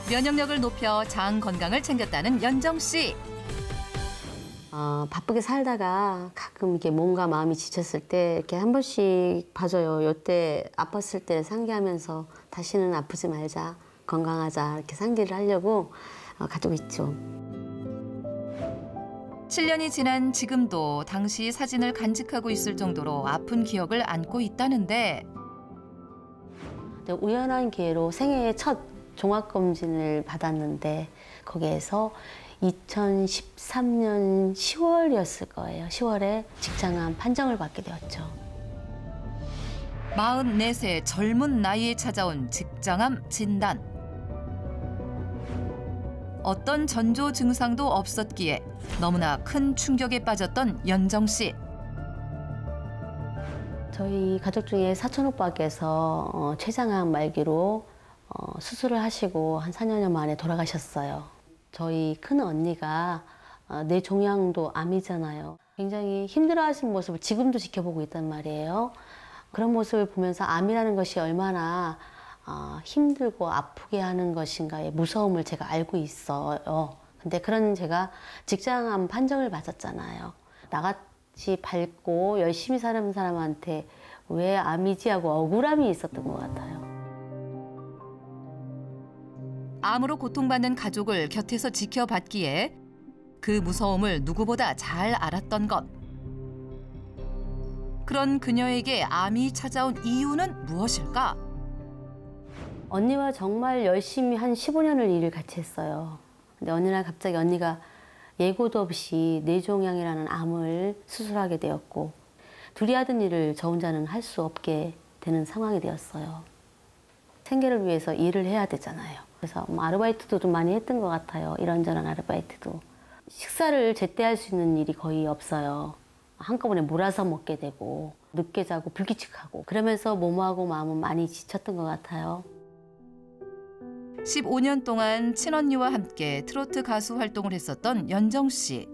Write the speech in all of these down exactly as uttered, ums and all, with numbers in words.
면역력을 높여 장 건강을 챙겼다는 연정 씨. 어, 바쁘게 살다가 가끔 이렇게 몸과 마음이 지쳤을 때 이렇게 한 번씩 봐줘요. 요때 아팠을 때 상기하면서 다시는 아프지 말자, 건강하자 이렇게 상기를 하려고 어, 가지고 있죠. 칠 년이 지난 지금도 당시 사진을 간직하고 있을 정도로 아픈 기억을 안고 있다는데 우연한 기회로 생애 첫 종합검진을 받았는데 거기에서 이천십삼 년 시월이었을 거예요. 시월에 직장암 판정을 받게 되었죠. 마흔네 세 젊은 나이에 찾아온 직장암 진단. 어떤 전조 증상도 없었기에 너무나 큰 충격에 빠졌던 연정 씨. 저희 가족 중에 사촌 오빠께서 어, 췌장암 말기로 어, 수술을 하시고 한 사 년여 만에 돌아가셨어요. 저희 큰 언니가 어, 내 종양도 암이잖아요. 굉장히 힘들어하시는 모습을 지금도 지켜보고 있단 말이에요. 그런 모습을 보면서 암이라는 것이 얼마나 어, 힘들고 아프게 하는 것인가의 무서움을 제가 알고 있어요. 근데 그런 제가 직장암 판정을 받았잖아요. 나같이 밝고 열심히 사는 사람한테 왜 암이지 하고 억울함이 있었던 것 같아요. 암으로 고통받는 가족을 곁에서 지켜봤기에 그 무서움을 누구보다 잘 알았던 것. 그런 그녀에게 암이 찾아온 이유는 무엇일까? 언니와 정말 열심히 한 십오 년을 일을 같이 했어요. 근데 어느 날 갑자기 언니가 예고도 없이 뇌종양이라는 암을 수술하게 되었고 둘이 하던 일을 저 혼자는 할 수 없게 되는 상황이 되었어요. 생계를 위해서 일을 해야 되잖아요. 그래서 뭐 아르바이트도 좀 많이 했던 것 같아요. 이런저런 아르바이트도. 식사를 제때 할 수 있는 일이 거의 없어요. 한꺼번에 몰아서 먹게 되고 늦게 자고 불규칙하고 그러면서 몸하고 마음은 많이 지쳤던 것 같아요. 십오 년 동안 친언니와 함께 트로트 가수 활동을 했었던 연정 씨.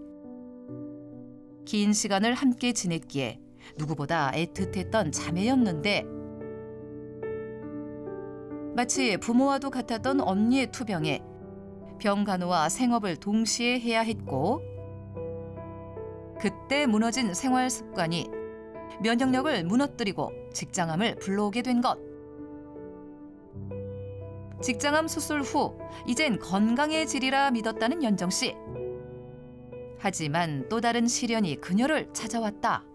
긴 시간을 함께 지냈기에 누구보다 애틋했던 자매였는데 마치 부모와도 같았던 언니의 투병에 병간호와 생업을 동시에 해야 했고 그때 무너진 생활 습관이 면역력을 무너뜨리고 직장암을 불러오게 된 것. 직장암 수술 후 이젠 건강해지리라 믿었다는 연정 씨. 하지만 또 다른 시련이 그녀를 찾아왔다.